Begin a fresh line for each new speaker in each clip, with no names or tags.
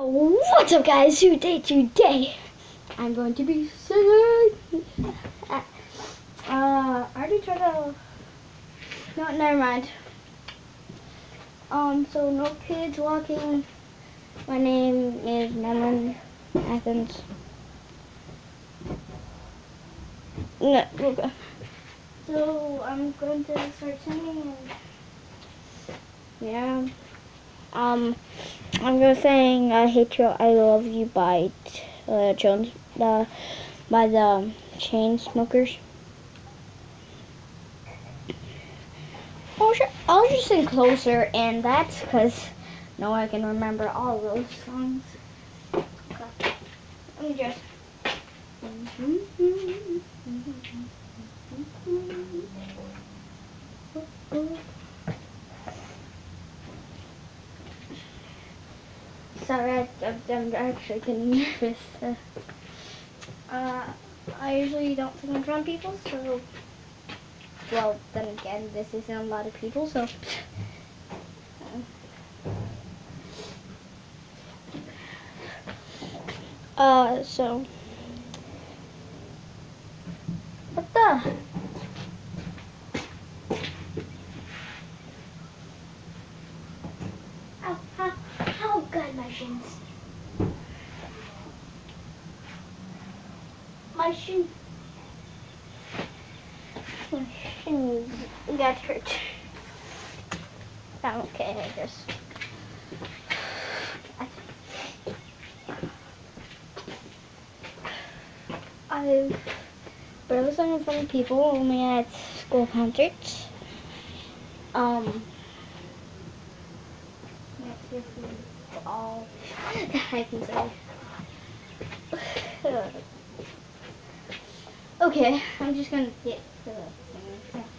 What's up, guys? Today I'm going to be singing. I already tried to. No, never mind. So no kids walking. My name is Melon Athens. No, okay. So I'm going to start singing. Yeah. I'm gonna sing "I Hate You, I Love You" by by the Chainsmokers. Oh, sure. I'll just sing "Closer," and that's because no one can remember all those songs. Okay. Let me just. Sorry, I'm actually getting nervous. I usually don't sing in front of people, so. Well, then again, this isn't a lot of people, so. So. What the? How good my shins. My shins got hurt. Okay, I guess. I've barely sung in front of people, only at school concerts. That's here for all I can say. Okay, I'm just gonna get to the thing.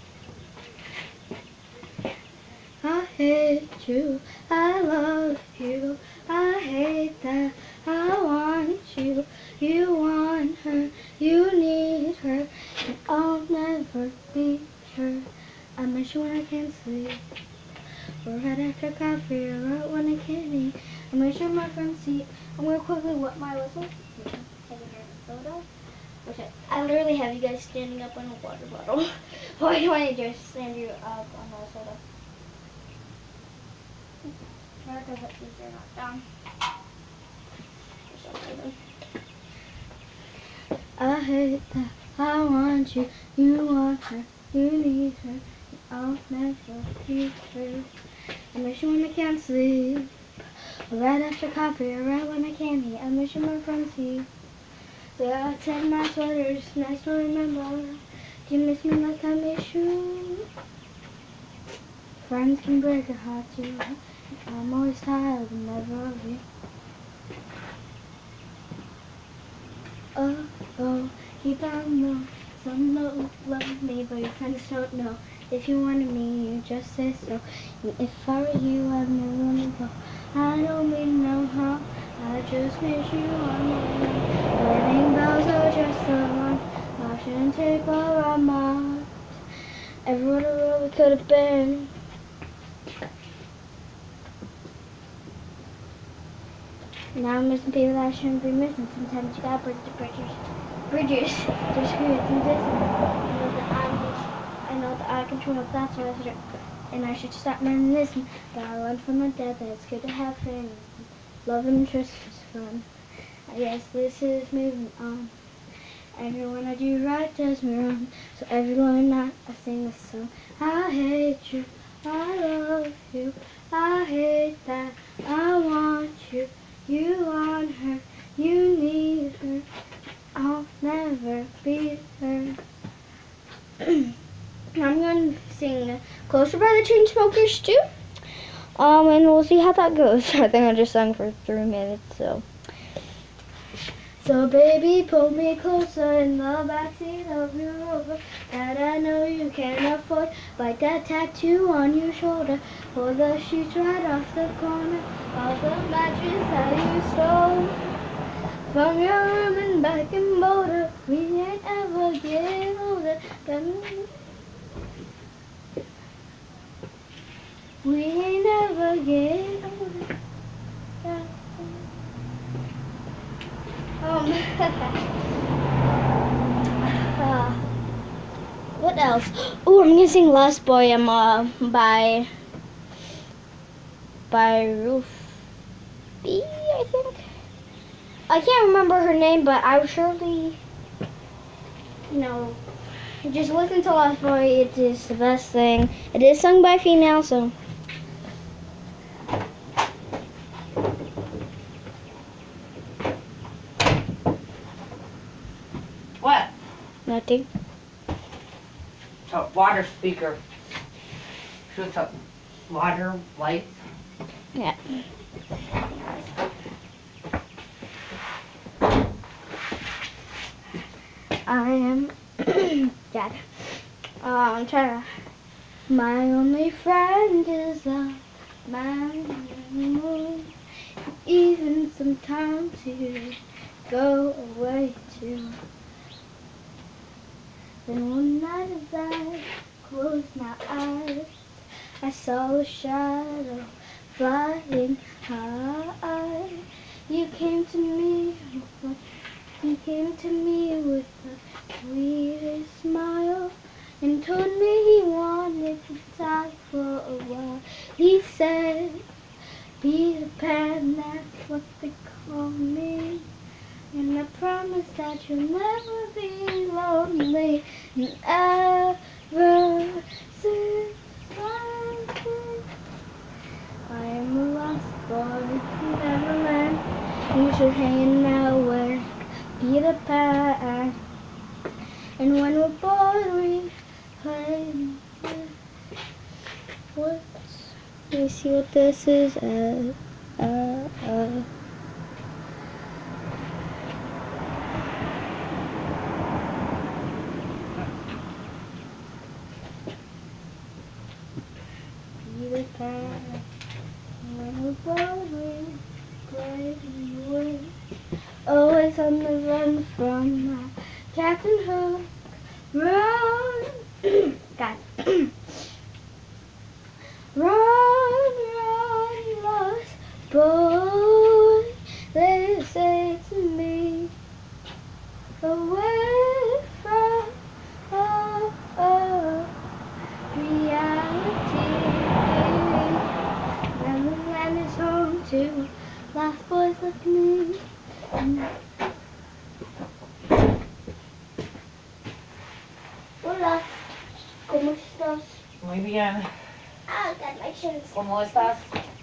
I hate you, I love you, I hate that, I want you, you want her, you need her, and I'll never be her. I miss you when I can't sleep, or right after coffee, or right when I can't eat. I miss you in my front seat. I'm gonna quickly wet my whistle. Soda. Okay, I literally have you guys standing up on a water bottle. Why do I just stand you up on a soda? Because that means you're not down. I hate that, I want you, you want her, you need her, I'll never be her. I miss you when I can't sleep, right after coffee, or right when I can't eat. I miss you in my front seat. So outside my sweater's nice to remember. Do you miss me like I miss you? Friends can break a heart too. I'm always tired and never of you. Oh, keep on know. Some don't love me, but your friends don't know. If you wanted me, you just say so. And if I were you, I'd never let me go. I don't mean no harm. I just miss you on my own. Wedding bells are just the one. Washing tape around my heart. Everyone I really could have been. Now I'm missing people that I shouldn't be missing. Sometimes you gotta break the bridges just screw it through this. I know that I control my thoughts, and I should stop reminiscing. But I learned from my dad that it's good to have friends. Love and trust is fun. I guess this is moving on. Everyone I do right does me wrong. So everyone I sing this song. I hate you, I love you, I hate that, I want you. You want her, you need her, I'll never be her. I'm going to sing "Closer" by the Chainsmokers too. And we'll see how that goes. I think I just sung for 3 minutes, so. So baby, pull me closer in the backseat of your Rover that I know you can't afford. Bite that tattoo on your shoulder, pull the sheets right off the corner of the mattress that you stole from your room and back in Boulder. We ain't ever get older. We ain't ever get older. What else? Oh, I'm gonna sing Lost Boy by Ruth B, I think. I can't remember her name, but I will surely, just listen to Lost Boy. It is the best thing. It is sung by female, so.
What?
Nothing.
It's a water speaker. Shoots up water lights.
Yeah. I am Dad. I'm trying to. My only friend is a man in the moon. Even sometimes he go away too. Then one night as I closed my eyes, I saw a shadow flying high. You came to me with the sweetest smile and told me he wanted to talk for a while. He said, Peter Pan, that's what they call me. And I promise that you'll never be lonely. And ever since I am a lost boy from Neverland, usually hanging out where Peter Pan. And when we're bored, we play. What? Let me see what this is. Peter Pan. When we're bored, we play away. Always on the run from Captain Hook. Run, God. Run, lost boy, they say to me, away from reality. And the land is home to lost boys like me. Hola, ¿cómo estás?
Muy bien.
Ah, got my shoes.
¿Cómo estás?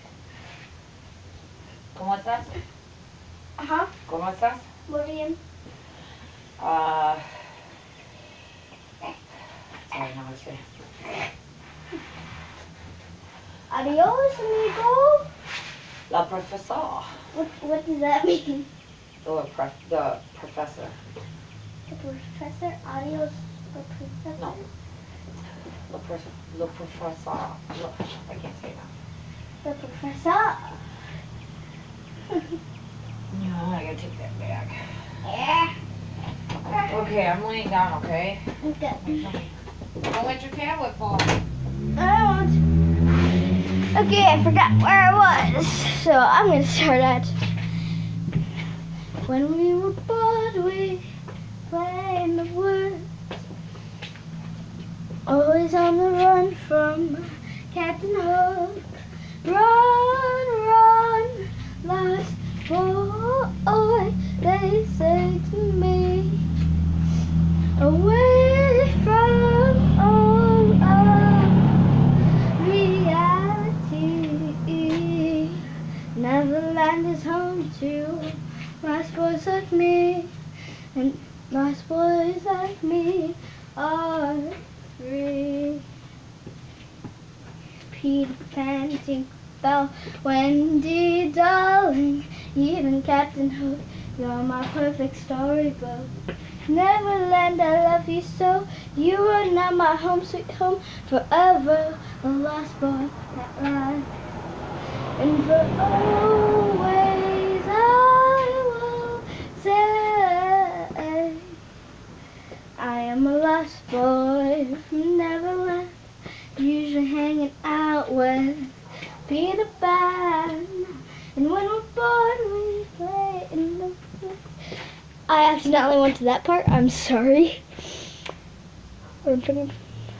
¿Cómo estás?
Ajá,
¿Cómo estás?
muy bien.
Sorry, no, it's good.
Adios, amigo.
La profesor.
What does that mean?
The professor.
The professor? Adios, the professor?
No. Le professor. I can't say that.
The professor.
No, I gotta take that back.
Yeah.
Okay, I'm laying down, okay?
Okay.
Don't let your tablet fall.
I won't. Okay, I forgot where I was. So I'm gonna start at when we were bored, we play in the woods. Always on the run from Captain Hook. Run, run, lost boy, they say to me. Away from all of reality. Neverland is home to lost boys like me. And lost boys like me are free. Peter Pan, Tinkerbell, Wendy, darling, even Captain Hook, you're my perfect storybook. Neverland, I love you so. You are now my home, sweet home, forever a lost boy at last. And for always I will say, I am a lost boy from Neverland, usually hanging out with Peter Pan. And when we're bored, we play in the woods. I accidentally went to that part. I'm sorry. I'm gonna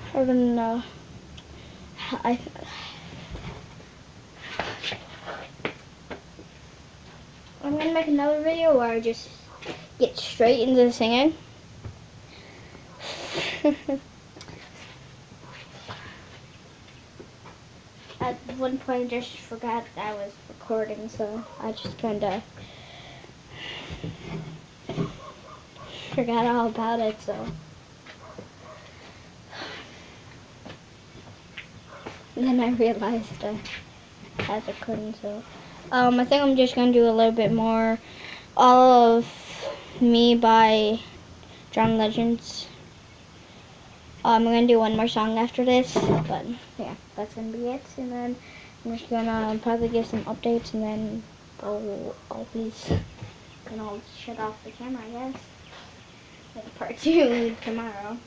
make another video where I just get straight into the singing. At one point, I just forgot that I was recording, so I just kind of forgot all about it. So, and then I realized I was recording. So, I think I'm just gonna do a little bit more. All of Me by John Legends. I'm gonna do one more song after this, but yeah, that's gonna be it. And then I'm just gonna probably give some updates, and then I'll shut off the camera, I guess. Like part 2 tomorrow.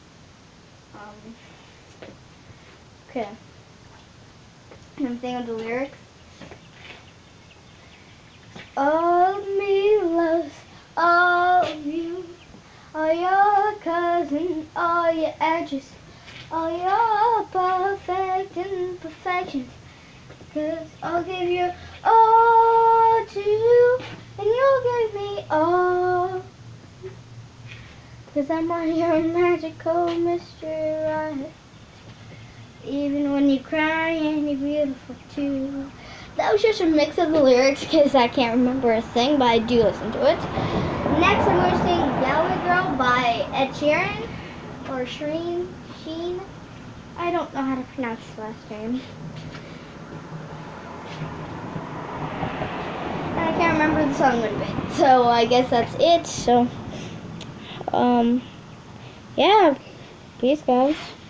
Okay. And I'm thinking of the lyrics. All of me loves all of you. All your cousins, all your edges, all your perfect imperfections. 'Cause I'll give you all to you, and you'll give me all. 'Cause I'm on your magical mystery ride. Even when you cry and you're beautiful too. That was just a mix of the lyrics because I can't remember a thing, but I do listen to it. Next, I'm going to sing Galway Girl by Ed Sheeran, or Sheen. I don't know how to pronounce his last name. And I can't remember the song one bit, so I guess that's it. So, yeah, peace, guys.